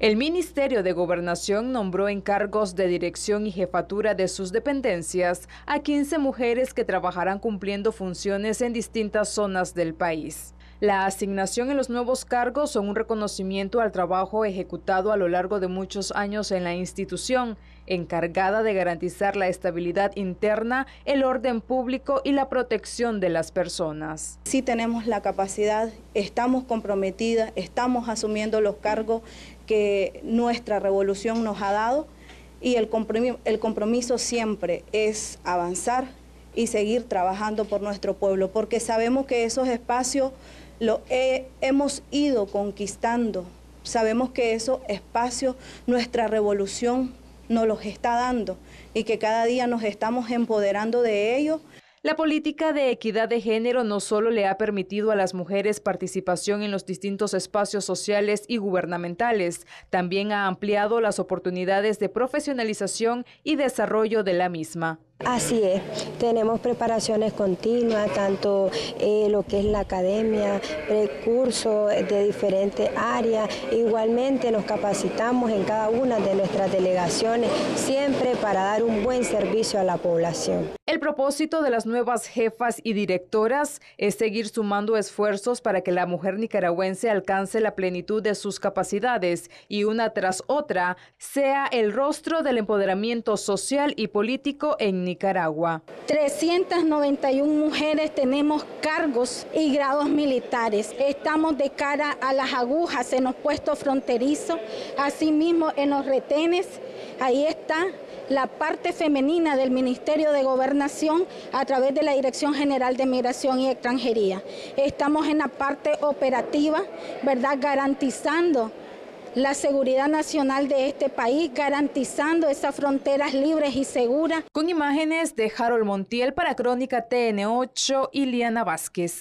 El Ministerio de Gobernación nombró en cargos de dirección y jefatura de sus dependencias a 15 mujeres que trabajarán cumpliendo funciones en distintas zonas del país. La asignación en los nuevos cargos son un reconocimiento al trabajo ejecutado a lo largo de muchos años en la institución, encargada de garantizar la estabilidad interna, el orden público y la protección de las personas. Sí tenemos la capacidad, estamos comprometidas, estamos asumiendo los cargos que nuestra revolución nos ha dado y el compromiso siempre es avanzar y seguir trabajando por nuestro pueblo, porque sabemos que esos espacios hemos ido conquistando, sabemos que esos espacios nuestra revolución nos los está dando y que cada día nos estamos empoderando de ellos. La política de equidad de género no solo le ha permitido a las mujeres participación en los distintos espacios sociales y gubernamentales, también ha ampliado las oportunidades de profesionalización y desarrollo de la misma. Así es, tenemos preparaciones continuas, tanto lo que es la academia, recursos de diferentes áreas. Igualmente nos capacitamos en cada una de nuestras delegaciones, siempre para dar un buen servicio a la población. El propósito de las nuevas jefas y directoras es seguir sumando esfuerzos para que la mujer nicaragüense alcance la plenitud de sus capacidades y una tras otra sea el rostro del empoderamiento social y político en Nicaragua. 391 mujeres tenemos cargos y grados militares. Estamos de cara a las agujas en los puestos fronterizos, asimismo en los retenes. Ahí está la parte femenina del Ministerio de Gobernación a través de la Dirección General de Migración y Extranjería. Estamos en la parte operativa, ¿verdad?, garantizando la seguridad nacional de este país, garantizando esas fronteras libres y seguras. Con imágenes de Harold Montiel para Crónica TN8, Iliana Vázquez.